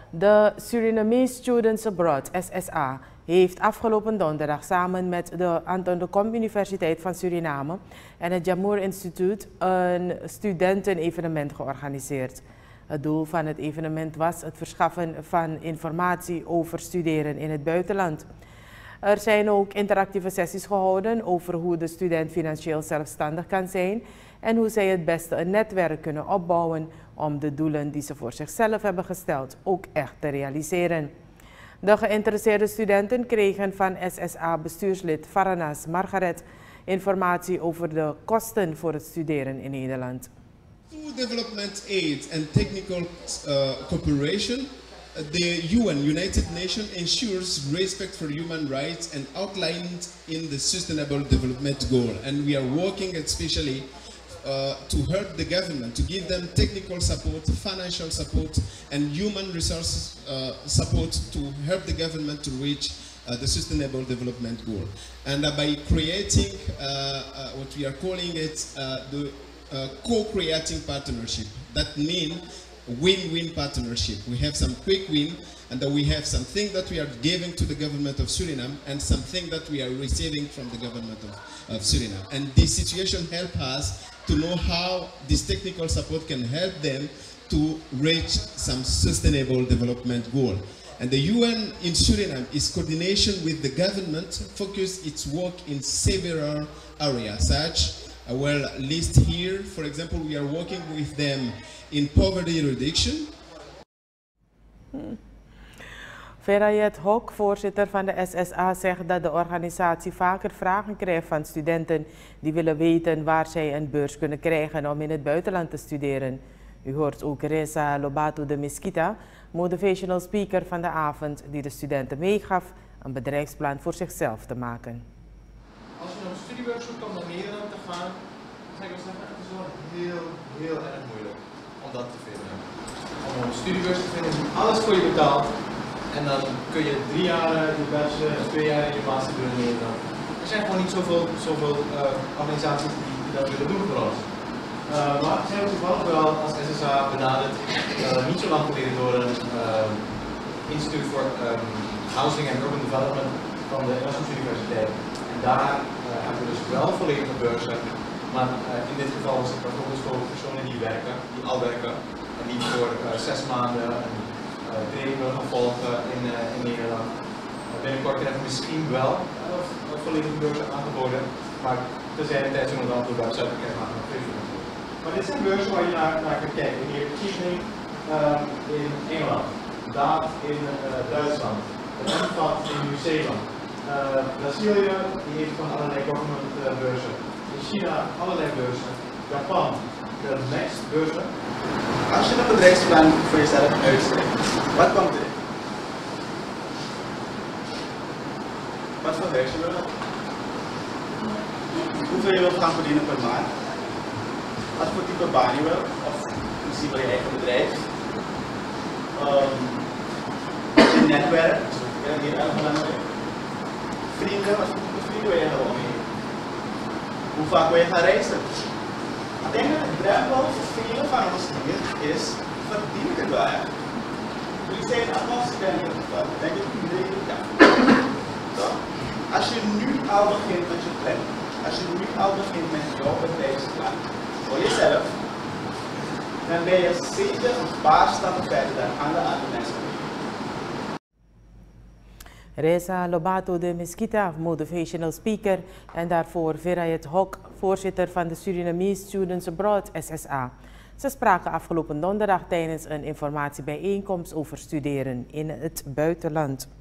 De Surinamese Students Abroad, SSA, heeft afgelopen donderdag samen met de Anton de Kom Universiteit van Suriname en het Jamoor Instituut een studentenevenement georganiseerd. Het doel van het evenement was het verschaffen van informatie over studeren in het buitenland. Er zijn ook interactieve sessies gehouden over hoe de student financieel zelfstandig kan zijn en hoe zij het beste een netwerk kunnen opbouwen om de doelen die ze voor zichzelf hebben gesteld ook echt te realiseren. De geïnteresseerde studenten kregen van SSA-bestuurslid Faranas Margaret informatie over de kosten voor het studeren in Nederland. Through development aid and technical cooperation, the UN, United Nations, ensures respect for human rights and outlined in the Sustainable Development Goal. And we are working especially to help the government, to give them technical support, financial support, and human resources support to help the government to reach the Sustainable Development Goal. And by creating what we are calling it the co-creating partnership. That means win-win partnership. We have some quick win, and then we have something that we are giving to the government of Suriname and something that we are receiving from the government of Suriname. And this situation helps us to know how this technical support can help them to reach some sustainable development goal. And the UN in Suriname is coordination with the government, focus its work in several areas, such well list here. For example, we are working with them in poverty reduction. Ferayet Hok, voorzitter van de SSA, zegt dat de organisatie vaker vragen krijgt van studenten die willen weten waar zij een beurs kunnen krijgen om in het buitenland te studeren. U hoort ook Reza Lobato de Mesquita, motivational speaker van de avond, die de studenten meegaf een bedrijfsplan voor zichzelf te maken. Als je een studiebeurs zoekt om naar Nederland te gaan, dan zou ik zeggen, het is wel heel erg moeilijk om dat te vinden. Om een studiebeurs te vinden die alles voor je betaalt. En dan kun je 3 jaar je bachelor en 2 jaar je master doen in Nederland. Er zijn gewoon niet zoveel organisaties die dat willen doen voor ons. Maar we zijn toevallig wel als SSA benaderd, niet zo lang geleden door een instituut voor housing and urban development van de Erasmus Universiteit. En daar hebben we dus wel volledige beurzen. Maar in dit geval is het bijvoorbeeld voor personen die werken, die al werken en die voor 6 maanden een training willen gaan volgen in Nederland. Binnenkort krijgen we misschien wel volledige beurzen aangeboden, maar tenzij de tijd zo'n aantal websites krijgen aangeboden. Maar dit zijn beurzen waar je naar kunt kijken. Hier Chevening in Engeland, Daad in Duitsland, Renfat in Nieuw-Zeeland. Brazilië die heeft van allerlei government beurzen. In China allerlei beurzen. Japan, de next beurzen. Als je een bedrijfsplan voor jezelf uitschrijft, wat komt erin? Wat voor huis je wil? Hoeveel je wilt gaan verdienen per maand? Wat voor type baan je wil? Of misschien wil je eigen bedrijf? Je netwerk, dat is heel erg belangrijk. Vrienden, wat voor type vrienden wil je hebben om je heen? Hoe vaak wil je gaan reizen? Ik denk dat het drempel voor velen van ons hier is, verdien ik het wel echt? Jullie zijn allemaal studenten, denk ik iedereen het kan. Als je nu al begint met je plan, als je nu al begint met jouw bedrijfsplan voor jezelf, dan ben je zeker een paar stappen verder dan alle andere mensen. Reza Lobato de Mesquita, motivational speaker, en daarvoor Ferayet Hok, voorzitter van de Surinamese Students Abroad, SSA. Ze spraken afgelopen donderdag tijdens een informatiebijeenkomst over studeren in het buitenland.